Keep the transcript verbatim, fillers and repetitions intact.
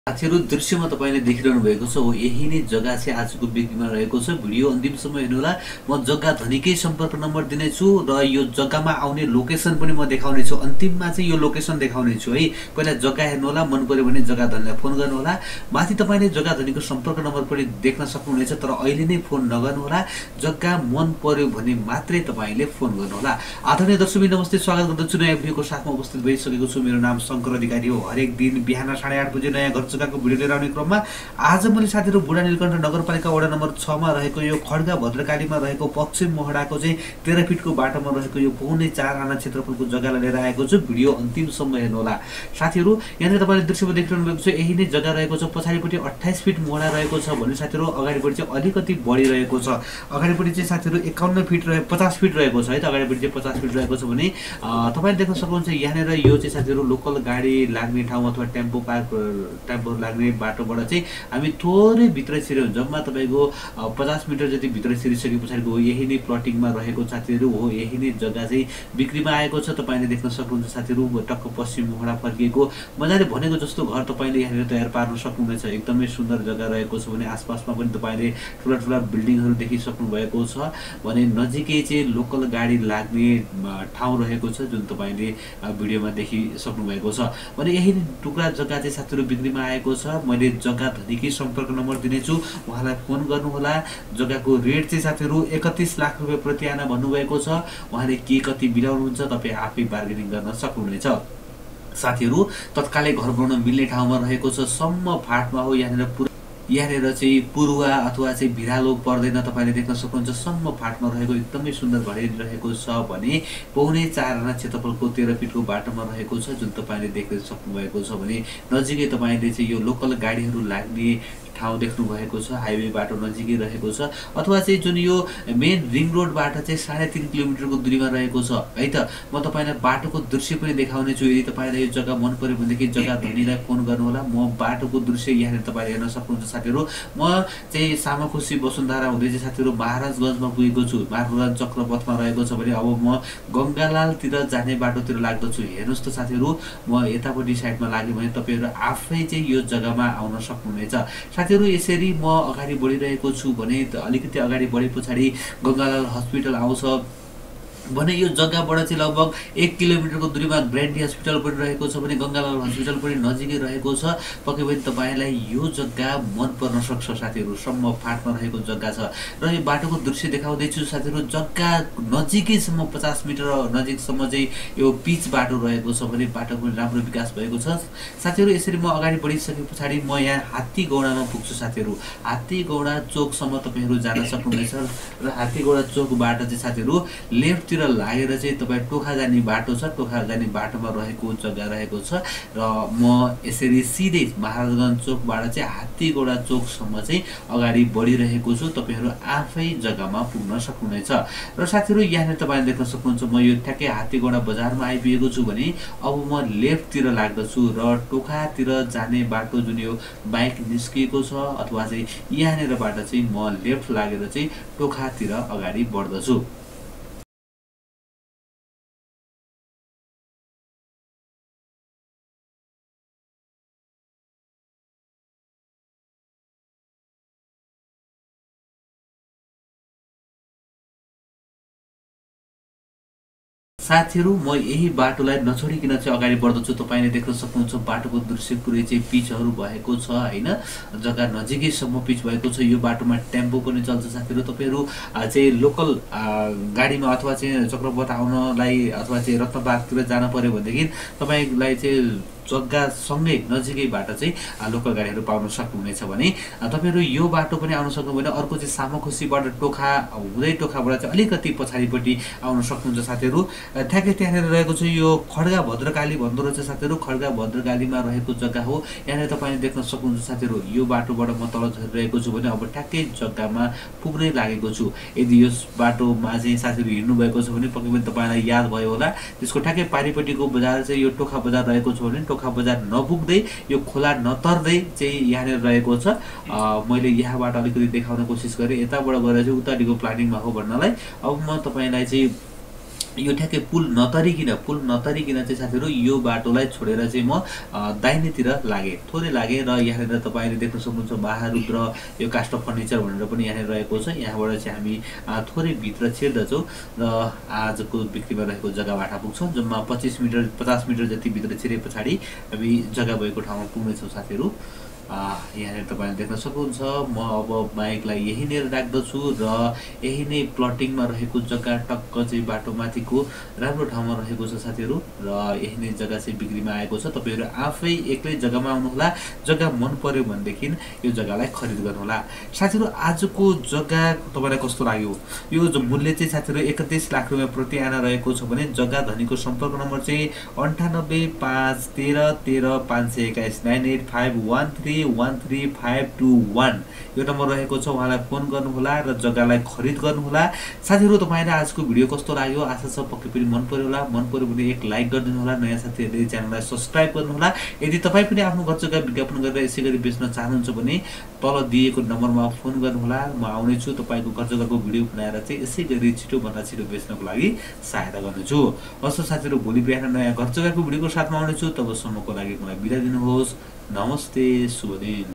साथीहरु दृश्यमा तपाईले देखिरहनु भएको छ हो यही नै जग्गा चाहिँ आजको बिक्रीमा रहेको छ। भिडियो अन्तिमसम्म हेर्नुहोला। म जग्गा धनीकै सम्पर्क नम्बर दिने छु र यो जग्गामा आउने लोकेसन पनि म देखाउने छु। अन्तिममा चाहिँ यो लोकेसन देखाउने छु है। पहिला जग्गा हेर्नुहोला, मन पर्यो भने जग्गा धनीलाई फोन गर्नुहोला। माथि तपाईले जग्गा धनीको सम्पर्क नम्बर पनि देख्न सक्नुहुनेछ, तर अहिले नै फोन नगर्नुहोला। जग्गा मन पर्यो भने मात्रै तपाईले फोन गर्नुहोला। आदरणीय दर्शकबिन नमस्ते, स्वागत गर्दछु नयाँ भिडियोको साथमा उपस्थित भइसकेको छु। मेरो नाम शंकर अधिकारी हो। हरेक दिन बिहान साढे आठ बजे नयाँ घर जग्गाको भिडियो लिएर आउने क्रममा आज मैले साथीहरु बुढा नीलकण्ठ नगरपालिका वडा नम्बर छ मा रहेको यो खड्गा भद्रकालीमा रहेको पश्चिम मोहडाको चाहिँ तेह्र फिटको बाटोमा रहेको यो पौने चार आना क्षेत्रफलको जग्गालाई लिएर आएको छु। भिडियो अन्तिमसम्म हेर्नुहोला। साथीहरु यहाँ तपाईले दृश्यमा देखिरहनु भएको छ यही नै जग्गा रहेको छ। पछाडिपट्टि अट्ठाइस फिट मोहडा रहेको छ भने साथीहरु अगाडिपट्टि चाहिँ अलिकति बढी रहेको छ। अगाडिपट्टि चाहिँ साथीहरु एकाउन्न फिट रहे पचास फिट रहेको छ है त। अगाडिपट्टि चाहिँ पचास फिट रहेको छ भने तपाईले देख्न सक्नुहुन्छ यहाँनेर यो चाहिँ साथीहरु लोकल गाडी लाग्ने ठाउँ अथवा टेम्पो पार्क टेम्पो लाग्ने बाटोबाट चाहिँ हामी थोरै भित्र छिर्यौं। जम्मा तपाईको पचास मिटर जति भित्र छिरिसके पछाडिको यही नै प्लटिङमा रहेको साथीहरु हो। यही नै जग्गा चाहिँ बिक्रीमा आएको छ। तपाईले देख्न सक्नुहुन्छ साथीहरु टक्क पश्चिम मोहडा फर्किएको मजाले भनेको जस्तो घर तपाईले यहाँ तयार पार्न सक्नुहुनेछ। एकदमै सुन्दर जग्गा रहेको छ भने आसपासमा पनि तपाईले ठुला ठुला बिल्डिङहरु देखिसक्नु भएको छ भने नजिकै चाहिँ लोकल गाडी लाग्ने ठाउँ रहेको छ जुन तपाईले भिडियोमा देखिसक्नु भएको छ भने यही टुक्रा जग्गा चाहिँ साथीहरु बिक्रीमा आएको छ। मैले जग्गा धनीकै सम्पर्क नम्बर दिनेछु, उहाँलाई फोन गर्नुहोला। जग्गाको रेट चाहिँ साथीहरु एकतीस लाख रुपैयाँ प्रति आना भन्नुभएको छ। उहाँले के कति मिलाउनुहुन्छ तपाई आफै बार्गेनिङ गर्न सक्नुहुनेछ। साथीहरु तत्कालै घर बनाउन मिल्ने ठाउँमा रहेको छ। सम्म फाटमा हो। यहाँनेर यहाँनेर चाहिँ पुरुवा अथवा चाहिँ भिरालो पर्दैन। तपाईले देख्न सक्नुहुन्छ सम्म फाटमा रहेको एकदमै सुन्दर घडेरी रहेको छ भने पौने चार आना क्षेत्रफलको तेह्र फिटको बाटोमा रहेको छ जुन तपाईले देख्न सक्नुभएको छ भने नजिकै तपाईले चाहिँ यो लोकल गाडीहरु लाग्ने ठाउँ देख्नु भएको छ। हाइवे बाटो नजिकै रहेको छ अथवा चाहिँ जुन यो मेन रिङ रोडबाट चाहिँ साढे तीन किलोमिटरको दूरीमा रहेको छ है त। म तपाईलाई बाटोको दृश्य पनि देखाउने छु। यदि तपाईलाई यो जग्गा मन पर्यो भनेदेखि जग्गा धनीलाई फोन गर्नुहोला। म बाटोको दृश्य यहाँ तपाईले हेर्न सक्नुहुन्छ साथीहरु। म चाहिँ सामाखुसी वसुन्धरा हुँदै चाहिँ साथीहरु महाराजगञ्जमा पुगेको छु। महाराजगञ्ज चक्रपथमा रहेको छ भने अब म गंगालालतिर जाने बाटोतिर लाग्दछु। हेर्नुस् त साथीहरु, म यतापट्टि साइडमा लाग्यो भने तपाईहरु आफै चाहिँ यो जग्गामा आउन सक्नुहुनेछ। साथीहरु यसरी म अगाडि बढिरहेको छु भने अलिकति अगाडि बढे पछाडि गंगालाल हस्पिटल आउँछ भने यो जग्गाबाट चाहिँ लगभग एक किलोमिटरको दूरीमा ग्रान्डी हस्पिटल पनि रहेको छ भने गंगालाल हस्पिटल पनि नजिकै रहेको छ। पक्कै पनि तपाईलाई यो जग्गा मन पर्न सक्छ साथीहरु। सम्म फाटमा रहेको जग्गा छ र यो बाटोको दृश्य देखाउँदै छु साथीहरु। जग्गा नजिकैसम्म पचास मिटर नजिकसम्म चाहिँ यो पिच बाटो रहेको छ भने बाटोको राम्रो विकास भएको छ साथीहरु। यसरी म अगाडि बढिसके पछाडि म यहाँ हात्तीगौडामा पुग्छु साथीहरु। हात्तीगौडा चोकसम्म तपाईहरु जान सक्नुहुनेछ र हात्तीगौडा चोकबाट चाहिँ साथीहरु लेफ्ट तिर लागेर चाहिँ तपाई टोखा जाने बाटो छ। टोखा जाने बाटोमा रहेको जग्गा रहेको छ र म यसरी सिधै महाराजगञ्ज चोकबाट चाहिँ हात्तीगौडा चोकसम्म चाहिँ अगाडि बढिरहेको छु। तपाईहरु आफै जग्गामा पुग्न सक्नुहुनेछ र साथीहरु यहाँ तपाईले देख्न सक्नुहुन्छ म यो ठ्याक्कै हात्तीगौडा बजारमा आइपुगेको छु भने अब म लेफ्ट तिर लाग्दछु र टोखातिर जाने बाटो जुन यो बाइक निस्किएको छ अथवा चाहिँ यहाँनेरबाट चाहिँ म लेफ्ट लागेर चाहिँ टोखातिर अगाडि बढ्दछु। साथीहरु म यही बाटोलाई नछोडिकिन चाहिँ अगाडि बढ्दछु। तपाईले देख्न सक्नुहुन्छ बाटोको दृश्य पुरै चाहिँ पिचहरु भएको छ हैन। जग्गा नजिकैसम्म पिच भएको छ। यो बाटोमा टेम्पो पनि चल्छ साथीहरु। तपाईहरु चाहिँ लोकल गाडीमा अथवा चाहिँ चक्रपथ आउनलाई अथवा चाहिँ रत्नबागतिर जान पर्यो भनेदेखि तपाईलाई चाहिँ जग्गा सँगै नजिकैबाट चाहिँ लोकल गाडीहरु पाउन सक्नुहुनेछ भने तपाईहरु यो बाटो पनि आउन सक्नु भने अर्को चाहिँ सामाखुसीबाट टोखा हुँदै टोखाबाट चाहिँ अलिकति पछाडिपट्टि आउन सक्नुहुन्छ साथीहरु। ठ्याक्कै त्यहाँनेर रहेको छ यो खड्गा भद्रकाली भन्दो रहेछ साथीहरु। खड्गा भद्रकालीमा रहेको जग्गा हो। यहाँ तपाईले देख्न सक्नुहुन्छ साथीहरु। यो बाटोबाट म तल झरिरहेको छु भने अब ठ्याक्कै जग्गामा पुग्नै लागेको छु। यदि यस बाटोमा चाहिँ साथीहरु हिँड्नु भएको छ भने पक्कै पनि तपाईलाई याद भयो होला त्यसको ठ्याक्कै पारिपट्टिको बजार चाहिँ यो टोखा बजार रहेको छ भने टोखा बजार नपुग्दै यो खोला नतर्दै चाहिँ यहाँनेर रहेको छ। मैले यहाँबाट अलिकति देखाउन कोसिस गरे यताबाट गएर चाहिँ उताटिको प्लानिङमा हो भन्नलाई। अब म तपाईलाई चाहिँ यो ठ्याक्कै पुल नतरिकिन पुल नतरिकिन चाहिँ साथीहरू यो बाटोलाई छोडेर चाहिँ म दाहिनेतिर लागेँ, थोरै लागेँ। र यहाँनिर तपाईँले देख्न सक्नुहुन्छ महारुद्र यो कास्ट अफ फर्निचर भनेर पनि यहाँनिर रहेको छ। यहाँबाट चाहिँ हामी थोरै भित्र छिर्दछौँ र आजको बिक्रीमा रहेको जग्गाबाट पुग्छौँ। जम्मा पच्चिस मिटर पचास मिटर जति भित्र छिरे पछाडि हामी जग्गा भएको ठाउँमा पुग्नेछौँ साथीहरू। यहाँनिर तपाईँले देख्न सक्नुहुन्छ। म अब बाइकलाई यहीँनिर राख्दछु र यही नै प्लटिङमा रहेको जग्गा टक्क चाहिँ बाटोमाथिको राम्रो ठाउँमा रहेको छ साथीहरू। र यही नै जग्गा चाहिँ बिक्रीमा आएको छ। तपाईँहरू आफै एक्लै जग्गामा आउनुहोला। जग्गा मन पर्यो भनेदेखि यो जग्गालाई खरिद गर्नुहोला। साथीहरू आजको जग्गा तपाईँलाई कस्तो लाग्यो? यो जो मूल्य चाहिँ साथीहरू एकतिस लाख रुपियाँ प्रति आना रहेको छ भने जग्गा धनीको सम्पर्क नम्बर चाहिँ अन्ठानब्बे पाँच तेह्र तेह्र पाँच सय एक्काइस nine eight five one three one three five two one यो नम्बर रहेको छ। उहाँलाई फोन गर्नुहोला र जग्गालाई खरिद गर्नुहोला। साथीहरू तपाईँलाई आजको भिडियो कस्तो लाग्यो? आशा छ पक्कै पनि मन पर्यो होला। मन पर्यो भने एक लाइक गरिदिनु होला। नयाँ साथीहरूले च्यानललाई सब्सक्राइब गर्नुहोला। यदि तपाईँ पनि आफ्नो घर जग्गा विज्ञापन गरेर यसै गरी बेच्न चाहनुहुन्छ भने तल दिएको नम्बरमा फोन गर्नुहोला। म आउनेछु तपाईँको घर जग्गाको भिडियो बनाएर चाहिँ यसै गरी छिटोभन्दा छिटो बेच्नको लागि सहायता गर्नेछु। हस् साथीहरू, भोलि बिहान नयाँ घर जग्गाको भिडियोको साथमा आउनेछु। तबसम्मको लागि मलाई बिदा दिनुहोस्। नमस्ते, शुभ दिन।